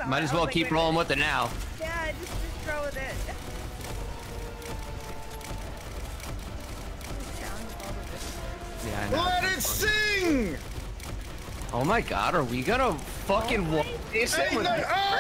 saw Might it. as well keep rolling with it now. Yeah, just throw with it. Yeah, I know. Let it sing! Oh my god, are we gonna fucking Oh this Hey, with no, oh,